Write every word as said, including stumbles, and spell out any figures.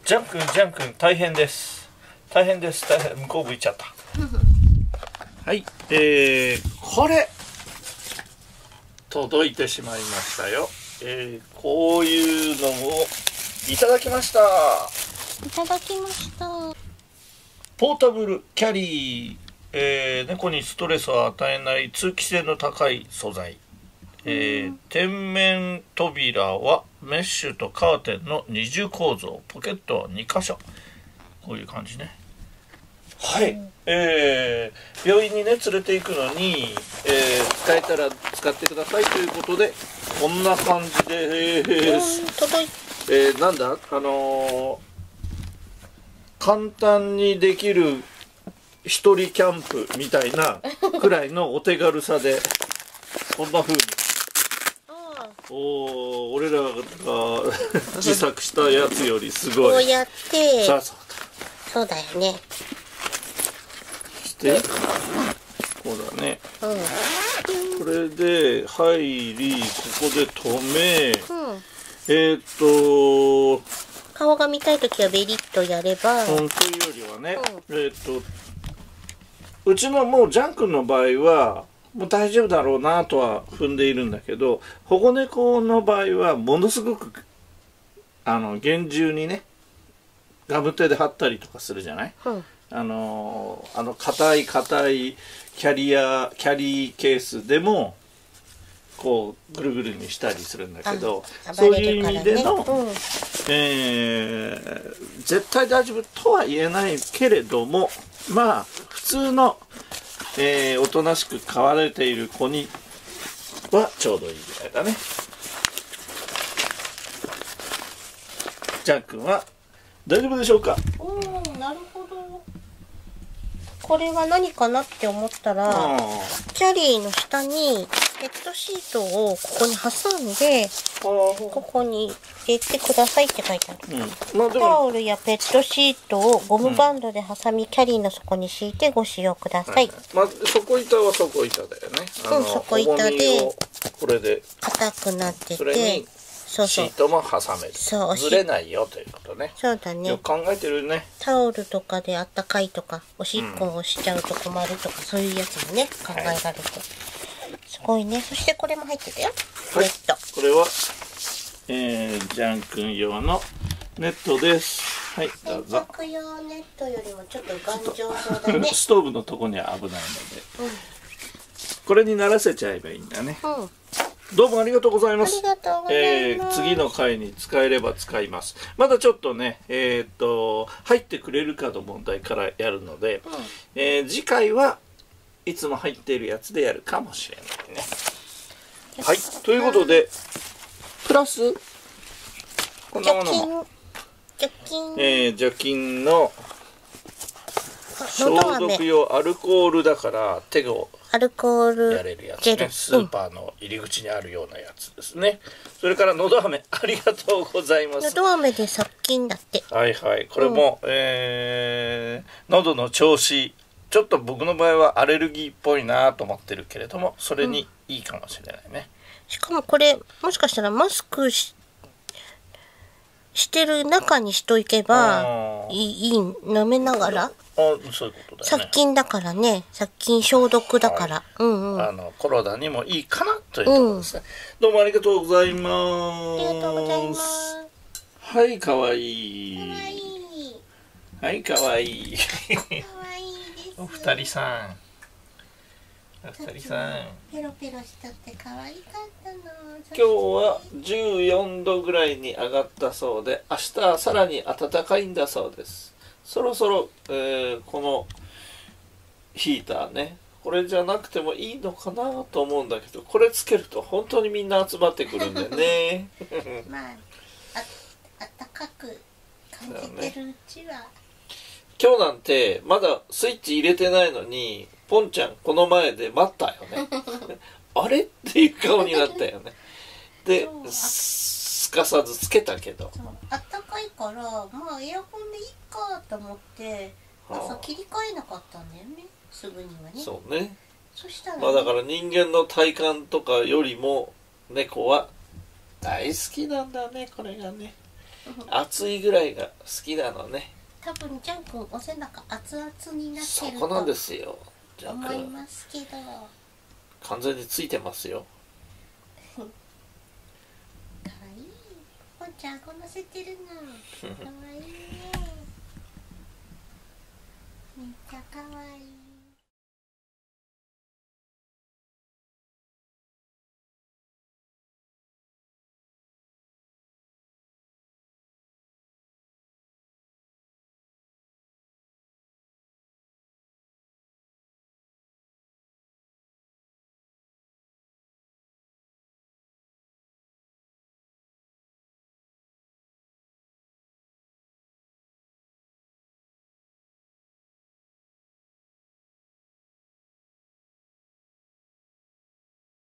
ジャン君ジャン君大変です大変です大変向こう向いちゃったはいえー、これ届いてしまいましたよ。えー、こういうのをいただきました。 いただきました。 ポータブルキャリー、えー、猫にストレスを与えない通気性の高い素材、えー、天面扉はメッシュとカーテンの二重構造、ポケットはにかしょ、こういう感じね。はい、えー、病院にね連れて行くのに、えー、使えたら使ってくださいということでこんな感じで、えー、 届いえー、なんだあのー、簡単にできる一人キャンプみたいなくらいのお手軽さでこんな風におー、俺らが自作したやつよりすごい。 こうやってさあそうそうだよね。 してこうだね、うん、これで入りここで止め、うん、えー、っと顔が見たいときはベリッとやれば、 うん、というよりはね、うん、えー、っとうちのもうジャン君の場合はもう大丈夫だろうなとは踏んでいるんだけど、保護猫の場合はものすごくあの厳重にねガムテで貼ったりとかするじゃない、うん、あのあの硬い硬いキャリアキャリーケースでもこうぐるぐるにしたりするんだけど、そういう意味での、うん、えー、絶対大丈夫とは言えないけれども、まあ普通の、えー、おとなしく飼われている子にはちょうどいいぐらいだね。ジャン君は大丈夫でしょうか。 おー、なるほど。これは何かなって思ったら、キャリーの下にペットシートをここに挟んで、ここに入れてくださいって書いてある。うん、まあ、タオルやペットシートをゴムバンドで挟み、うん、キャリーの底に敷いてご使用ください。はい、 まあ、底板は底板だよね。 うん、底板でこれで硬くなってて、 それにそうそう、 シートも挟める。そう、ずれないよということね。 そうだね。 よく考えてるね。 タオルとかであったかいとか、おしっこをしちゃうと困るとか、うん、そういうやつもね考えられて、はい、すごいね。そしてこれも入ってたよ。はい、ネット。 これは、えー、ジャン君用のネットです。はい、どうぞ。 洗濯用ネットよりもちょっと頑丈そうだね。 ストーブのとこには危ないので、うん、これに慣らせちゃえばいいんだね。うん、どうもありがとうございます。えー、次の回に使えれば使います。まだちょっとね、えー、っと入ってくれるかの問題からやるので、うん、えー、次回はいつも入っているやつでやるかもしれないね。はい、ということでプラスこんなものも除菌、 えー、除菌の消毒用アルコールだから手をアルコールやれるやつね、スーパーの入り口にあるようなやつですね。それからのど飴ありがとうございます。 のど飴で殺菌だって。 はいはい、これも、うん、えー、喉の調子ちょっと僕の場合はアレルギーっぽいなと思ってるけれども、それにいいかもしれないね。 うん、しかもこれもしかしたらマスク し, してる中にしといけばいい、いい飲めながら。 あ、そういうことだよね。 殺菌だからね、殺菌消毒だから、はい、うんうん、 あのコロナにもいいかなというところですね。うん、どうもありがとうございます。 ありがとうございます。 はい、かわいい。 かわいい。 はい、かわいい。 かわいいです。 お二人さん。お二人さん。 ペロペロしたって可愛かったの。 今日はじゅうよんどぐらいに上がったそうで、明日はさらに暖かいんだそうです。そろそろ、えー、このヒーターね、これじゃなくてもいいのかなと思うんだけど、これつけると本当にみんな集まってくるんだよね。 まあ、あ、あったかく感じてるうちは、ね、 今日なんてまだスイッチ入れてないのにポンちゃんこの前で待ったよね。あれっていう顔になったよね。ですかさずつけたけど、 あったかいからまあエアコンでいいかと思って朝切り替えなかったんだよね、すぐにはね。 そうね。 そしたら、ね、 まあだから人間の体感とかよりも猫は大好きなんだね、これがね。 熱いぐらいが好きなのね。 多分ジャン君お背中熱々になってそるこなんですよ。ジャン思い君ますけど。 完全についてますよ。 かわいい。ポンちゃんあご乗せてるの。かわいいね。めっちゃかわいい。